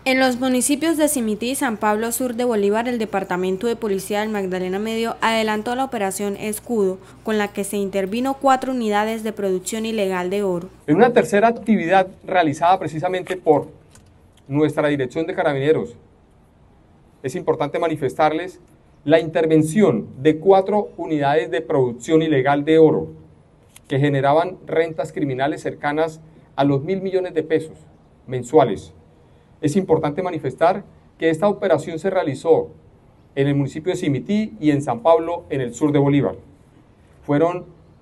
En los municipios de Simití y San Pablo Sur de Bolívar, el Departamento de Policía del Magdalena Medio adelantó la operación Escudo, con la que se intervino 4 unidades de producción ilegal de oro. En una tercera actividad realizada precisamente por nuestra Dirección de Carabineros, es importante manifestarles la intervención de 4 unidades de producción ilegal de oro que generaban rentas criminales cercanas a los 1.000 millones de pesos mensuales. Es importante manifestar que esta operación se realizó en el municipio de Simití y en San Pablo, en el sur de Bolívar. Fueron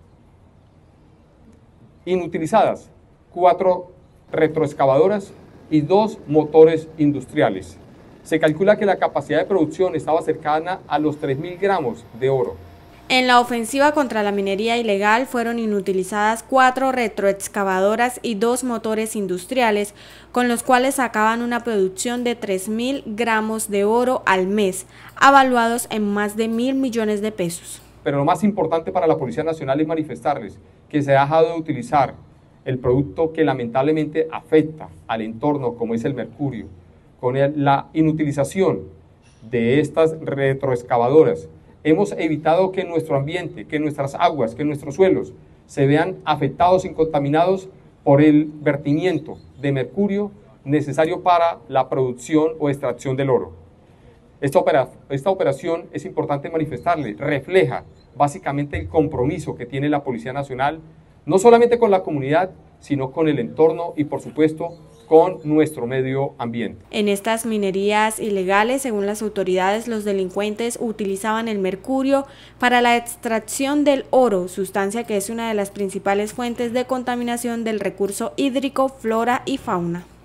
inutilizadas 4 retroexcavadoras y 2 motores industriales. Se calcula que la capacidad de producción estaba cercana a los 3.000 gramos de oro. En la ofensiva contra la minería ilegal fueron inutilizadas 4 retroexcavadoras y 2 motores industriales, con los cuales sacaban una producción de 3.000 gramos de oro al mes, avaluados en más de 1.000 millones de pesos. Pero lo más importante para la Policía Nacional es manifestarles que se ha dejado de utilizar el producto que lamentablemente afecta al entorno, como es el mercurio, con la inutilización de estas retroexcavadoras. Hemos evitado que nuestro ambiente, que nuestras aguas, que nuestros suelos se vean afectados y contaminados por el vertimiento de mercurio necesario para la producción o extracción del oro. Esta operación, es importante manifestarle, refleja básicamente el compromiso que tiene la Policía Nacional, no solamente con la comunidad, sino con el entorno y, por supuesto, con nuestro medio ambiente. En estas minerías ilegales, según las autoridades, los delincuentes utilizaban el mercurio para la extracción del oro, sustancia que es una de las principales fuentes de contaminación del recurso hídrico, flora y fauna.